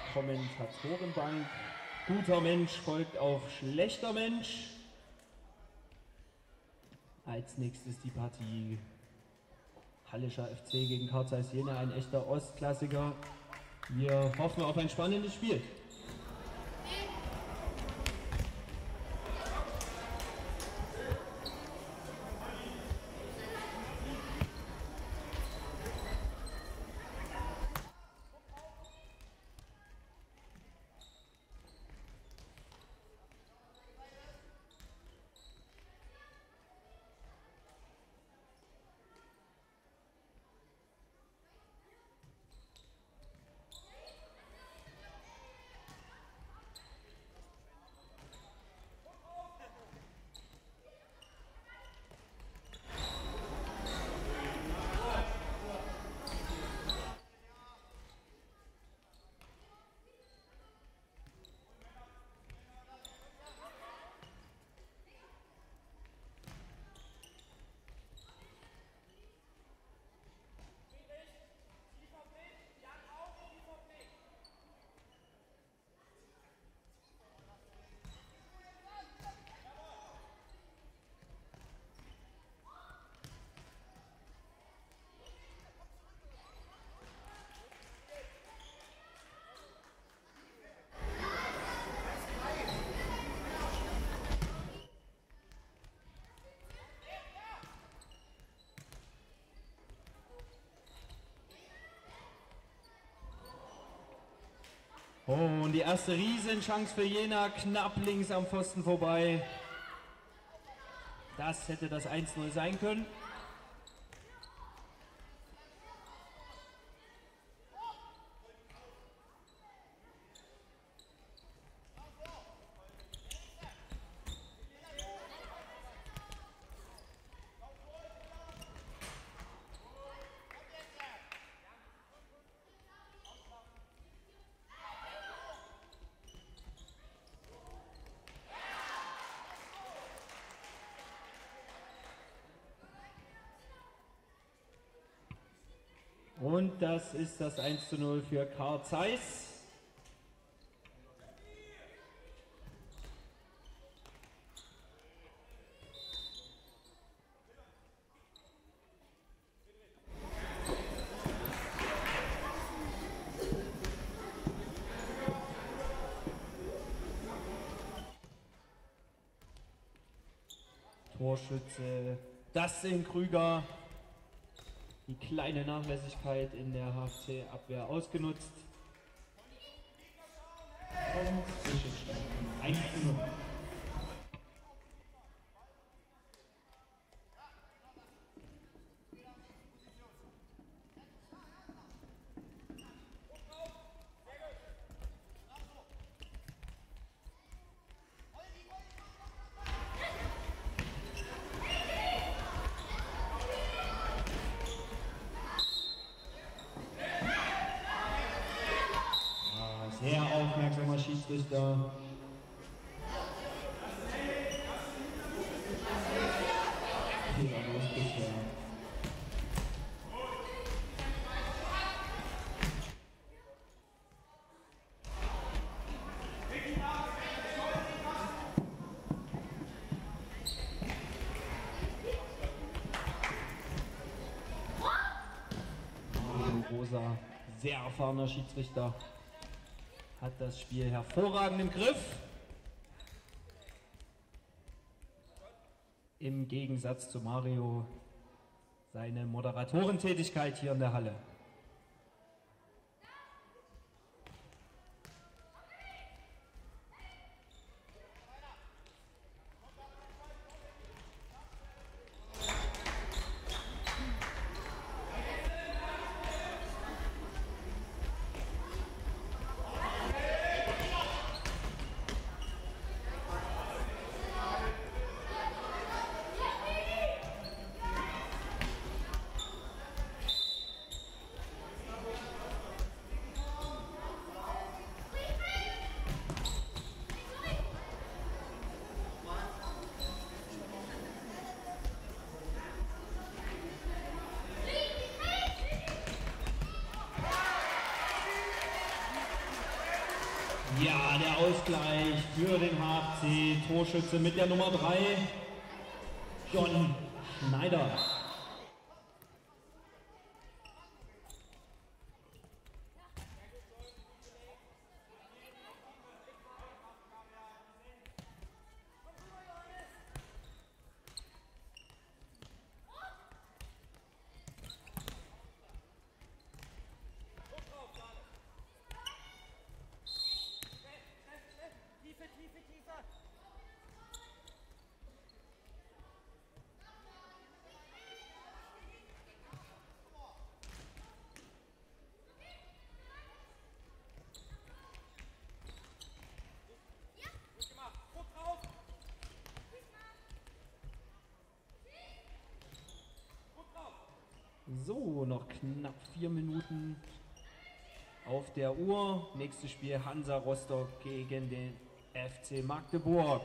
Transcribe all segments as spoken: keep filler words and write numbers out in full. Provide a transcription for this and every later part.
Kommentatorenbank. Guter Mensch folgt auf schlechter Mensch. Als nächstes die Partie Hallischer F C gegen Carl Zeiss Jena, ein echter Ostklassiker. Wir hoffen auf ein spannendes Spiel. Und die erste Riesenchance für Jena, knapp links am Pfosten vorbei. Das hätte das eins null sein können. Und das ist das eins zu null für Carl Zeiss. Torschütze Dustin Krüger. Die kleine Nachlässigkeit in der H F C-Abwehr ausgenutzt. Und Zwischenstand eins zu null. Sehr aufmerksamer Schiedsrichter. Fehlerlos bisher. Rosa, sehr erfahrener Schiedsrichter. Hat das Spiel hervorragend im Griff. Im Gegensatz zu Mario seine Moderatorentätigkeit hier in der Halle. Ja, der Ausgleich für den H F C. Torschütze mit der Nummer drei, John Schneider. So, noch knapp vier Minuten auf der Uhr. Nächstes Spiel Hansa Rostock gegen den F C Magdeburg.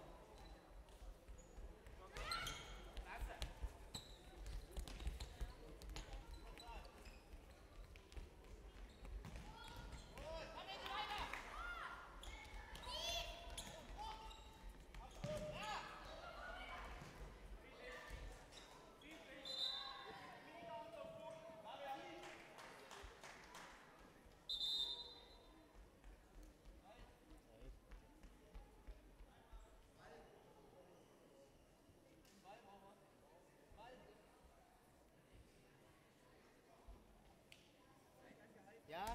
Ja.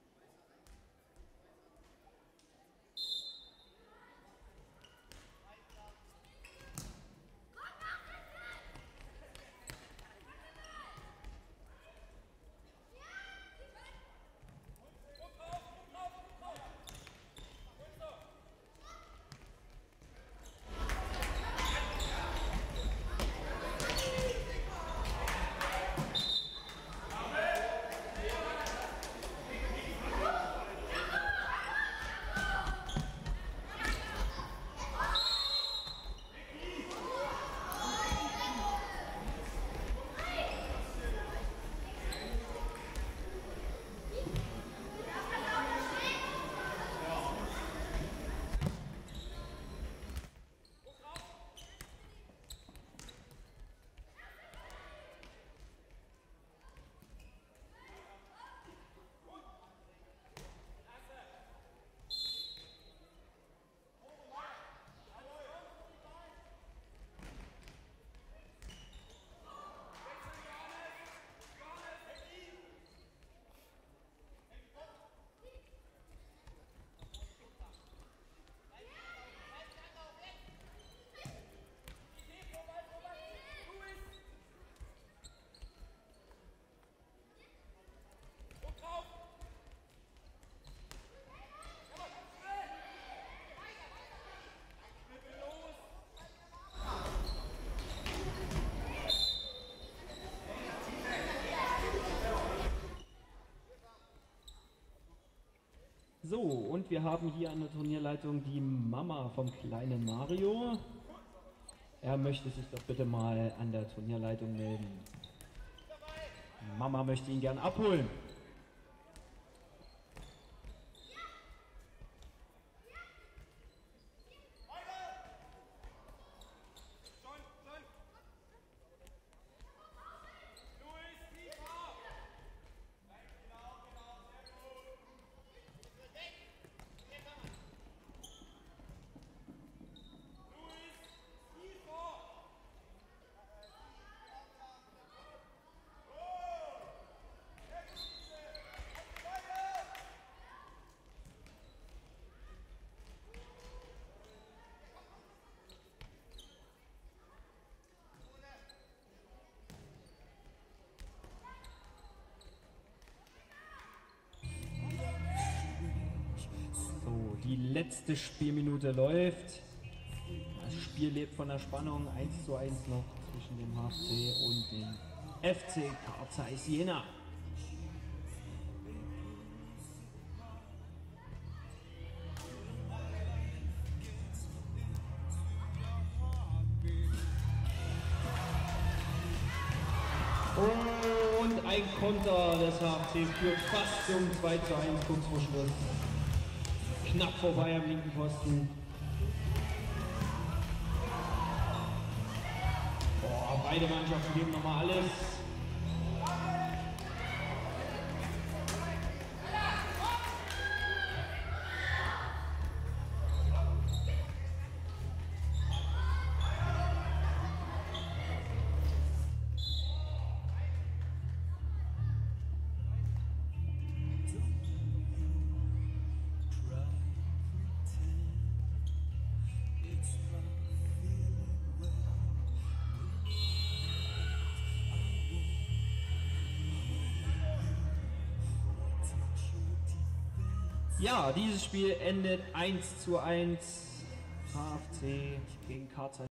So, und wir haben hier an der Turnierleitung die Mama vom kleinen Mario. Er möchte sich doch bitte mal an der Turnierleitung melden. Mama möchte ihn gern abholen. Die letzte Spielminute läuft. Das Spiel lebt von der Spannung. eins zu eins noch zwischen dem H F C und dem F C Carl Zeiss Jena. Und ein Konter des H F C führt fast zum zwei zu eins kurz vor Schluss. knapp vorbei am linken Pfosten. Boah, beide Mannschaften geben nochmal alles. Ja, dieses Spiel endet eins zu eins. H F C gegen K Z.